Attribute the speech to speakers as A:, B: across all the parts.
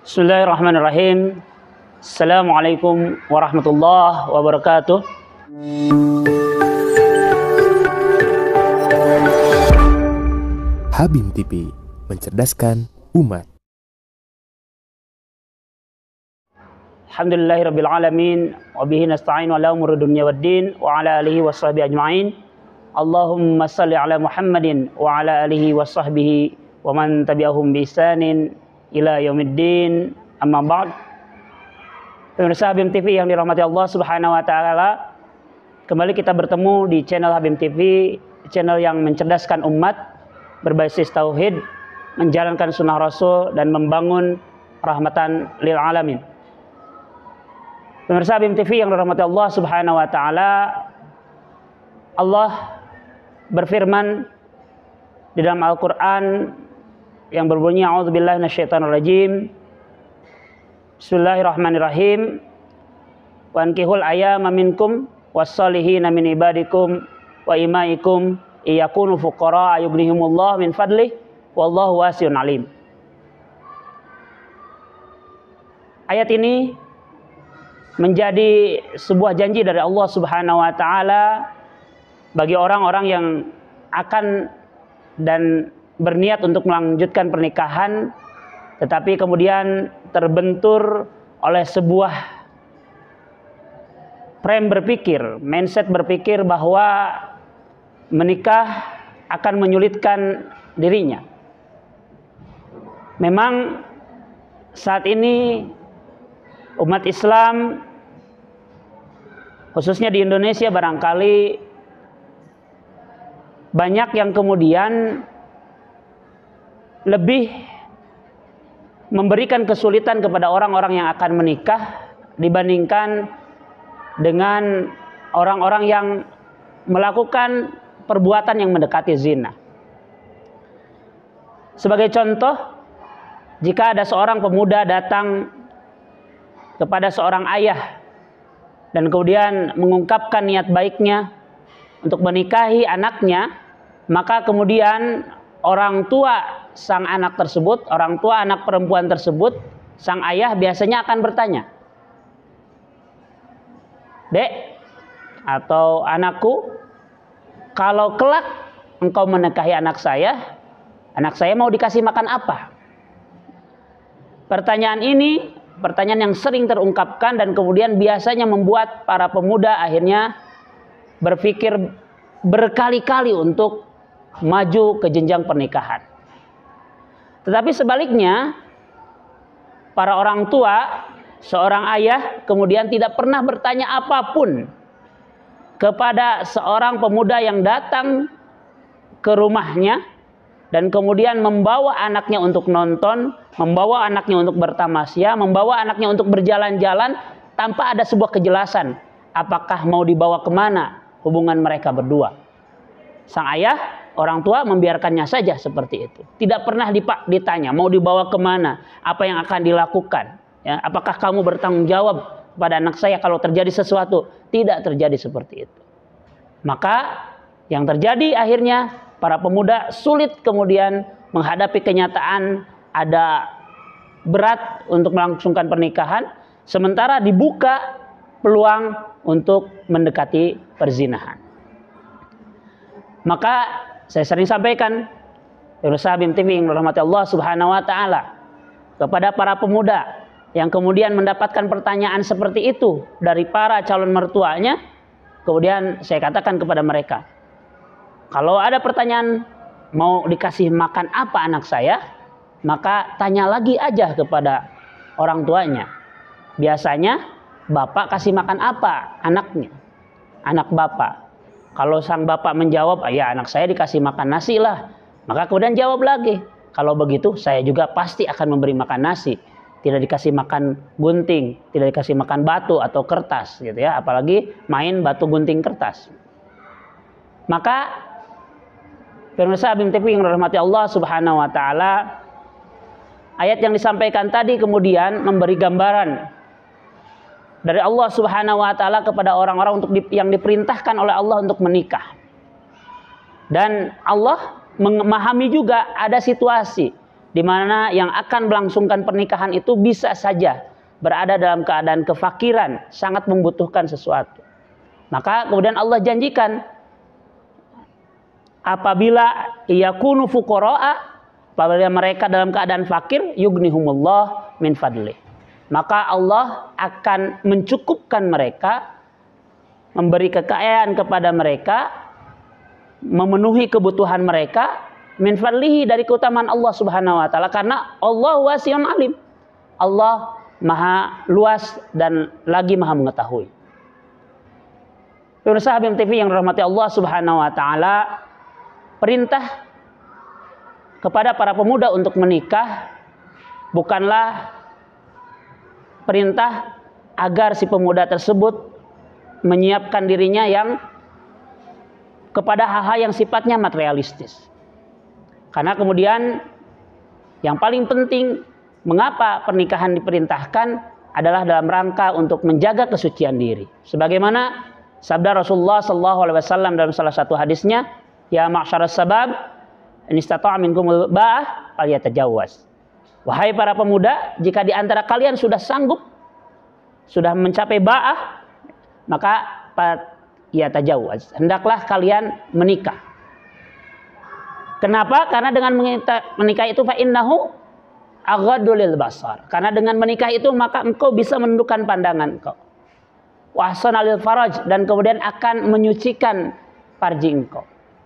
A: Bismillahirrahmanirrahim. Assalamualaikum warahmatullahi wabarakatuh.
B: Habim TV, mencerdaskan umat.
A: Alhamdulillahirabbil alamin wa bihi nasta'in ala umuri dunya waddin wa ala alihi washabbihi ajmain. Allahumma shalli ala Muhammadin wa ala alihi washabbihi wa man tabi'ahum bi ihsanin ila yaumiddin. Amma ba'd. Pemirsa Habim TV yang dirahmati Allah Subhanahu wa taala, kembali kita bertemu di channel Habim TV, channel yang mencerdaskan umat, berbasis tauhid, menjalankan sunnah Rasul dan membangun rahmatan lil alamin. Pemirsa Habim TV yang dirahmati Allah Subhanahu wa taala, Allah berfirman di dalam Al-Qur'an yang berbunyi a'udzubillahi minasyaitonirrajim. Bismillahirrahmanirrahim. Wa ankihul ayyama minkum was-solihina min ibadikum wa imaikum iyakunu fuqara yughnihimullahu min fadlih wallahu wasi'un alim. Ayat ini menjadi sebuah janji dari Allah Subhanahu wa taala bagi orang-orang yang akan dan berniat untuk melanjutkan pernikahan, tetapi kemudian terbentur oleh sebuah frame berpikir, mindset berpikir bahwa menikah akan menyulitkan dirinya. Memang saat ini umat Islam, khususnya di Indonesia, barangkali banyak yang kemudian lebih memberikan kesulitan kepada orang-orang yang akan menikah dibandingkan dengan orang-orang yang melakukan perbuatan yang mendekati zina. Sebagai contoh, jika ada seorang pemuda datang kepada seorang ayah dan kemudian mengungkapkan niat baiknya untuk menikahi anaknya, maka kemudian orang tua sang anak tersebut, orang tua anak perempuan tersebut, sang ayah biasanya akan bertanya, "Dek atau anakku, kalau kelak engkau menikahi anak saya mau dikasih makan apa?" Pertanyaan ini pertanyaan yang sering terungkapkan dan kemudian biasanya membuat para pemuda akhirnya berpikir berkali-kali untuk maju ke jenjang pernikahan. Tetapi sebaliknya, para orang tua, seorang ayah kemudian tidak pernah bertanya apapun kepada seorang pemuda yang datang ke rumahnya dan kemudian membawa anaknya untuk nonton, membawa anaknya untuk bertamasya, membawa anaknya untuk berjalan-jalan tanpa ada sebuah kejelasan apakah mau dibawa kemana hubungan mereka berdua. Sang ayah, orang tua membiarkannya saja seperti itu. Tidak pernah ditanya mau dibawa kemana, apa yang akan dilakukan. Ya, apakah kamu bertanggung jawab pada anak saya kalau terjadi sesuatu? Tidak terjadi seperti itu. Maka yang terjadi akhirnya para pemuda sulit kemudian menghadapi kenyataan ada berat untuk melangsungkan pernikahan, sementara dibuka peluang untuk mendekati perzinahan. Maka saya sering sampaikan, pemirsa Habim TV yang dirahmati Allah Subhanahu wa taala, kepada para pemuda yang kemudian mendapatkan pertanyaan seperti itu dari para calon mertuanya, kemudian saya katakan kepada mereka, kalau ada pertanyaan mau dikasih makan apa anak saya, maka tanya lagi aja kepada orang tuanya. Biasanya bapak kasih makan apa anaknya, anak bapak. Kalau sang bapak menjawab, ya anak saya dikasih makan nasi lah, maka kemudian jawab lagi, kalau begitu saya juga pasti akan memberi makan nasi. Tidak dikasih makan gunting, tidak dikasih makan batu atau kertas gitu ya, apalagi main batu gunting kertas. Maka pemirsa Habim TV yang dirahmati Allah Subhanahu wa taala, ayat yang disampaikan tadi kemudian memberi gambaran dari Allah Subhanahu wa taala kepada orang-orang yang diperintahkan oleh Allah untuk menikah. Dan Allah memahami juga ada situasi di mana yang akan melangsungkan pernikahan itu bisa saja berada dalam keadaan kefakiran, sangat membutuhkan sesuatu. Maka kemudian Allah janjikan, apabila yakunu fuqara'a, apabila mereka dalam keadaan fakir, yughnihumullah min fadlih, maka Allah akan mencukupkan mereka, memberi kekayaan kepada mereka, memenuhi kebutuhan mereka, min fadlihi, dari keutamaan Allah Subhanahu wa taala, karena Allah wasi'un alim. Allah Maha luas dan lagi Maha mengetahui. Pemirsa Habib TV yang dirahmati Allah Subhanahu wa taala, perintah kepada para pemuda untuk menikah bukanlah perintah agar si pemuda tersebut menyiapkan dirinya yang kepada hal-hal yang sifatnya materialistis. Karena kemudian yang paling penting, mengapa pernikahan diperintahkan adalah dalam rangka untuk menjaga kesucian diri. Sebagaimana sabda Rasulullah SAW dalam salah satu hadisnya, ya ma'syaras sabab, in istata'a minkumul ba'ah falyatajawwaz. Wahai para pemuda, jika di antara kalian sudah sanggup, sudah mencapai ba'ah, maka ya tajawwaz, hendaklah kalian menikah. Kenapa? Karena dengan menikah itu fa innahu aghaddu lil basar. Karena dengan menikah itu maka engkau bisa menundukkan pandangan engkau. Wa ahsana lil faraj, dan kemudian akan menyucikan farji engkau.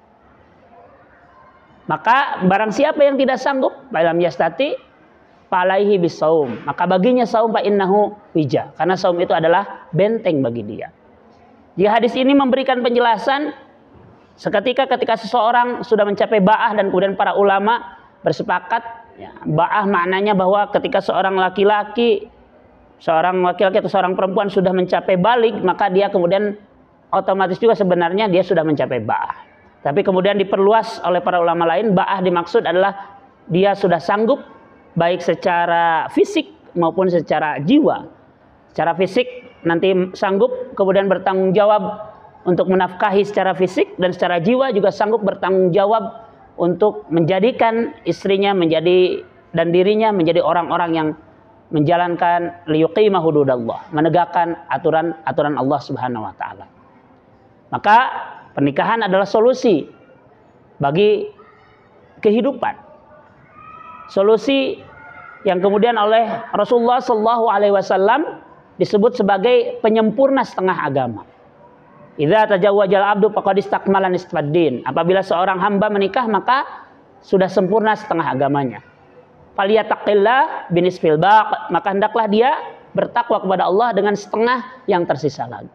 A: Maka barang siapa yang tidak sanggup, falam yastati falaihi bisaum, maka baginya saum, fa innahu wija, karena saum itu adalah benteng bagi dia. Di hadis ini memberikan penjelasan ketika seseorang sudah mencapai ba'ah, dan kemudian para ulama bersepakat, ya, ba'ah maknanya bahwa ketika seorang laki-laki atau seorang perempuan sudah mencapai balik, maka dia kemudian otomatis juga sebenarnya dia sudah mencapai ba'ah. Tapi kemudian diperluas oleh para ulama lain, ba'ah dimaksud adalah dia sudah sanggup baik secara fisik maupun secara jiwa. Secara fisik nanti sanggup kemudian bertanggung jawab untuk menafkahi secara fisik, dan secara jiwa juga sanggup bertanggung jawab untuk menjadikan istrinya dan dirinya menjadi orang-orang yang menjalankan liyuqima hududallah, menegakkan aturan Allah Subhanahu wa taala. Maka pernikahan adalah solusi bagi kehidupan. Solusi yang kemudian oleh Rasulullah SAW disebut sebagai penyempurna setengah agama. Idza tajawwajal abdu faqad istakmala nisfad din. Apabila seorang hamba menikah, maka sudah sempurna setengah agamanya. Falyattaqillah binisfil baq, maka hendaklah dia bertakwa kepada Allah dengan setengah yang tersisa lagi.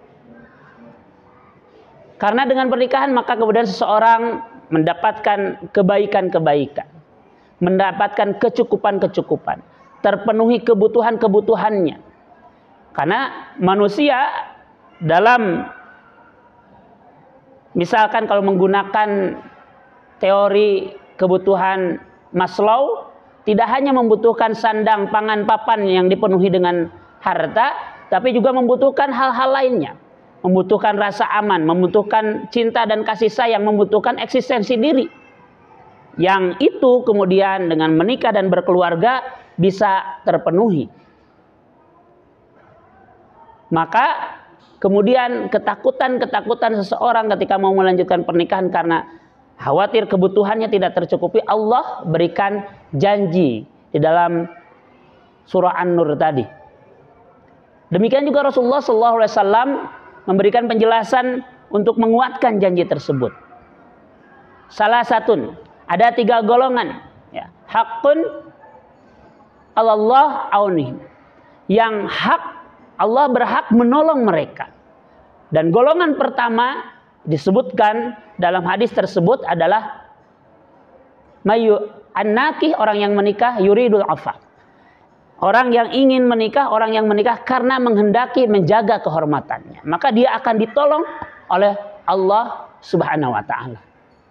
A: Karena dengan pernikahan maka kemudian seseorang mendapatkan kebaikan-kebaikan, mendapatkan kecukupan-kecukupan, terpenuhi kebutuhan-kebutuhannya. Karena manusia dalam, misalkan kalau menggunakan teori kebutuhan Maslow, tidak hanya membutuhkan sandang, pangan, papan yang dipenuhi dengan harta, tapi juga membutuhkan hal-hal lainnya. Membutuhkan rasa aman, membutuhkan cinta dan kasih sayang, membutuhkan eksistensi diri. Yang itu kemudian dengan menikah dan berkeluarga bisa terpenuhi. Maka kemudian ketakutan seseorang ketika mau melanjutkan pernikahan karena khawatir kebutuhannya tidak tercukupi, Allah berikan janji di dalam surah An-Nur tadi. Demikian juga Rasulullah SAW memberikan penjelasan untuk menguatkan janji tersebut. Salah satu, ada 3 golongan, ya, hakun Allah aunihim, yang hak Allah berhak menolong mereka. Dan golongan pertama disebutkan dalam hadis tersebut adalah an-nakih, orang yang menikah, yuridul afaf, orang yang ingin menikah, orang yang menikah karena menghendaki menjaga kehormatannya, maka dia akan ditolong oleh Allah Subhanahu wa taala.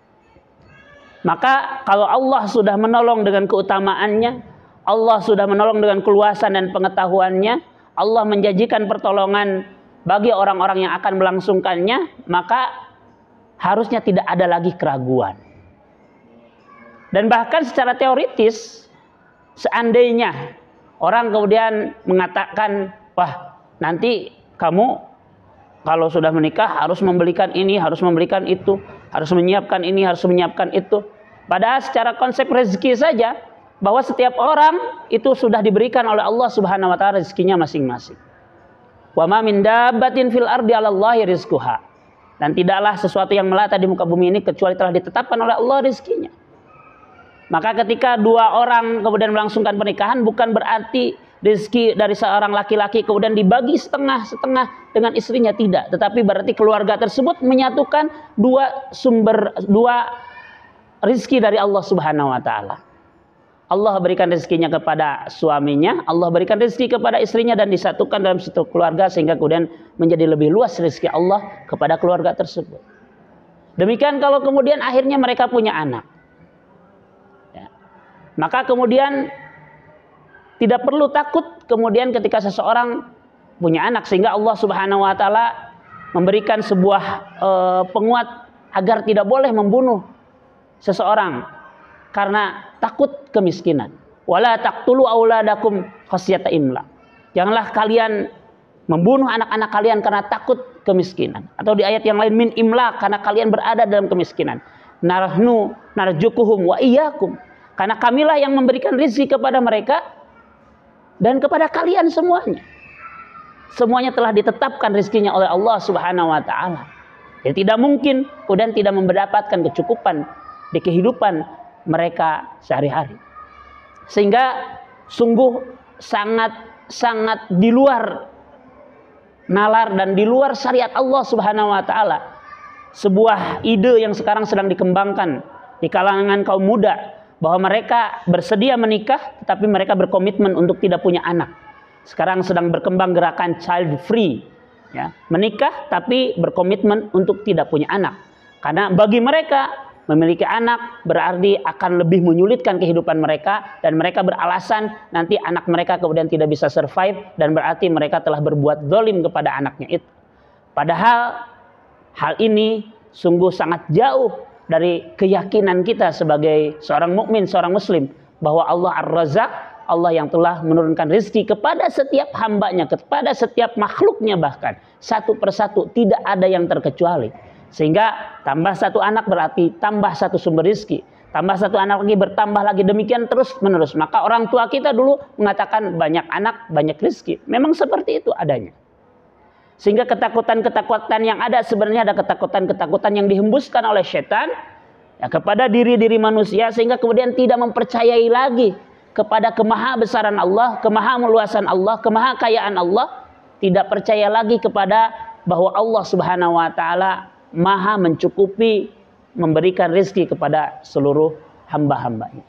A: Maka kalau Allah sudah menolong dengan keutamaannya, Allah sudah menolong dengan keluasan dan pengetahuannya, Allah menjanjikan pertolongan bagi orang-orang yang akan melangsungkannya, maka harusnya tidak ada lagi keraguan. Dan bahkan secara teoritis, seandainya orang kemudian mengatakan, wah nanti kamu kalau sudah menikah harus membelikan ini, harus membelikan itu, harus menyiapkan ini, harus menyiapkan itu. Padahal secara konsep rezeki saja, bahwa setiap orang itu sudah diberikan oleh Allah Subhanahu wa taala rezekinya masing-masing. Wa ma min dabbatin fil ardi 'alallahi rizquha. Dan tidaklah sesuatu yang melata di muka bumi ini kecuali telah ditetapkan oleh Allah rezekinya. Maka ketika dua orang kemudian melangsungkan pernikahan, bukan berarti rezeki dari seorang laki-laki kemudian dibagi setengah-setengah dengan istrinya, tidak. Tetapi berarti keluarga tersebut menyatukan dua rezeki dari Allah Subhanahu wa taala. Allah berikan rezekinya kepada suaminya, Allah berikan rezeki kepada istrinya, dan disatukan dalam satu keluarga sehingga kemudian menjadi lebih luas rezeki Allah kepada keluarga tersebut. Demikian kalau kemudian akhirnya mereka punya anak. Maka kemudian tidak perlu takut kemudian ketika seseorang punya anak, sehingga Allah Subhanahu wa taala memberikan sebuah penguat agar tidak boleh membunuh seseorang karena takut kemiskinan. Wala taqtulu auladakum khasyata imlaq. Janganlah kalian membunuh anak-anak kalian karena takut kemiskinan. Atau di ayat yang lain min imlaq, karena kalian berada dalam kemiskinan. Narahnu narjukuhum wa iyyakum. Karena kamilah yang memberikan rezeki kepada mereka dan kepada kalian semuanya. Semuanya telah ditetapkan rezekinya oleh Allah Subhanahu wa taala. Jadi tidak mungkin kemudian tidak mendapatkan kecukupan di kehidupan mereka sehari-hari. Sehingga sungguh sangat di luar nalar dan di luar syariat Allah Subhanahu wa taala sebuah ide yang sekarang sedang dikembangkan di kalangan kaum muda, bahwa mereka bersedia menikah tetapi mereka berkomitmen untuk tidak punya anak. Sekarang sedang berkembang gerakan child free, ya, menikah tapi berkomitmen untuk tidak punya anak. Karena bagi mereka memiliki anak berarti akan lebih menyulitkan kehidupan mereka, dan mereka beralasan nanti anak mereka kemudian tidak bisa survive, dan berarti mereka telah berbuat zalim kepada anaknya itu. Padahal hal ini sungguh sangat jauh dari keyakinan kita sebagai seorang mukmin, seorang muslim, bahwa Allah Ar-Razzaq, Allah yang telah menurunkan rezeki kepada setiap hambanya, kepada setiap makhluknya, bahkan satu persatu tidak ada yang terkecuali. Sehingga tambah satu anak berarti tambah satu sumber rezeki, tambah satu anak lagi bertambah lagi, demikian terus menerus. Maka orang tua kita dulu mengatakan banyak anak banyak rezeki. Memang seperti itu adanya. Sehingga ketakutan-ketakutan yang ada sebenarnya ada ketakutan-ketakutan yang dihembuskan oleh setan ya, kepada diri-diri manusia, sehingga kemudian tidak mempercayai lagi kepada kemahabesaran Allah, kemahameluasan Allah, kemahakayaan Allah, tidak percaya lagi kepada bahwa Allah Subhanahu wa taala maha mencukupi memberikan rezeki kepada seluruh hamba-hambanya.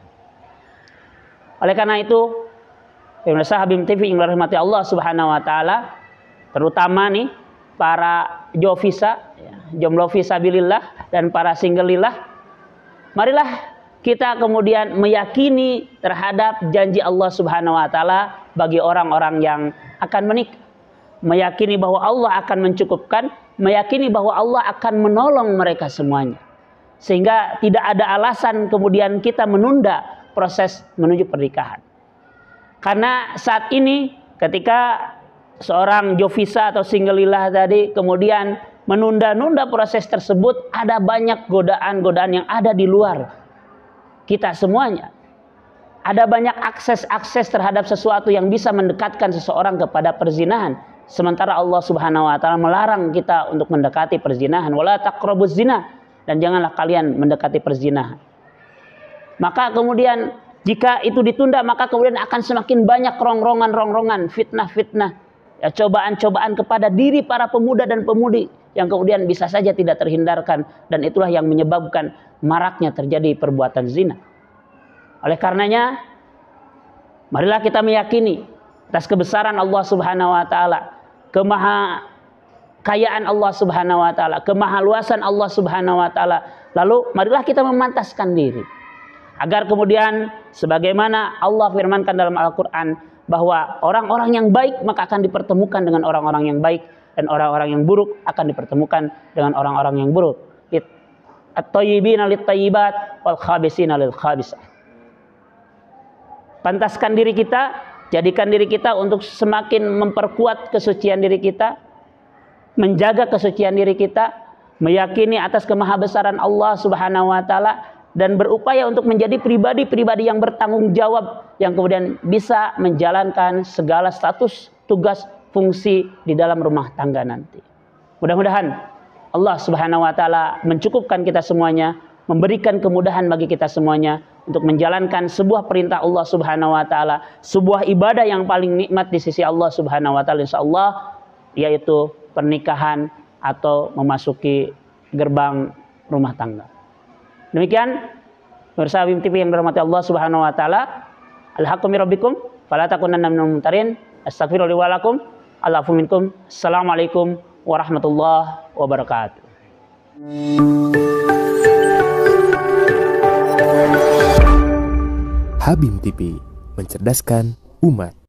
A: Oleh karena itu, pemirsa Habib TV yang dirahmati Allah Subhanahu wa taala, terutama nih para jovisa, jomblo fisabilillah, dan para singlelillah, marilah kita kemudian meyakini terhadap janji Allah Subhanahu wa taala bagi orang-orang yang akan menikah. Meyakini bahwa Allah akan mencukupkan, meyakini bahwa Allah akan menolong mereka semuanya. Sehingga tidak ada alasan kemudian kita menunda proses menuju pernikahan. Karena saat ini ketika seorang jovisa atau singlelillah tadi kemudian menunda-nunda proses tersebut, ada banyak godaan-godaan yang ada di luar kita semuanya. Ada banyak akses-akses terhadap sesuatu yang bisa mendekatkan seseorang kepada perzinahan. Sementara Allah Subhanahu wa taala melarang kita untuk mendekati perzinahan. Wala taqrabuz zina, dan janganlah kalian mendekati perzinahan. Maka kemudian jika itu ditunda, maka kemudian akan semakin banyak rongrongan-rongrongan, fitnah-fitnah, ya, cobaan-cobaan kepada diri para pemuda dan pemudi yang kemudian bisa saja tidak terhindarkan, dan itulah yang menyebabkan maraknya terjadi perbuatan zina. Oleh karenanya, marilah kita meyakini atas kebesaran Allah Subhanahu wa taala, kemahakayaan Allah Subhanahu wa taala, kemahaluasan Allah Subhanahu wa taala. Lalu marilah kita memantaskan diri agar kemudian sebagaimana Allah firmankan dalam Al-Qur'an bahwa orang-orang yang baik maka akan dipertemukan dengan orang-orang yang baik, dan orang-orang yang buruk akan dipertemukan dengan orang-orang yang buruk. at-thayyibina lit-thayyibat wal khabisina lil khabisat. Pantaskan diri kita, jadikan diri kita untuk semakin memperkuat kesucian diri kita, menjaga kesucian diri kita, meyakini atas kemahabesaran Allah Subhanahu wa taala, dan berupaya untuk menjadi pribadi-pribadi yang bertanggung jawab, yang kemudian bisa menjalankan segala status, tugas, fungsi di dalam rumah tangga nanti. Mudah-mudahan Allah Subhanahu wa taala mencukupkan kita semuanya, memberikan kemudahan bagi kita semuanya untuk menjalankan sebuah perintah Allah Subhanahu wa taala, sebuah ibadah yang paling nikmat di sisi Allah Subhanahu wa taala insyaallah, yaitu pernikahan atau memasuki gerbang rumah tangga. Demikian pemirsa Habib TV yang dirahmati Allah Subhanahu wa taala. Al-haqqu min rabbikum fala takunanna minal mumtarin. Astaghfirullahi wa lakum. Al'afu minkum. Assalamualaikum warahmatullahi wabarakatuh.
B: Habib TV, mencerdaskan umat.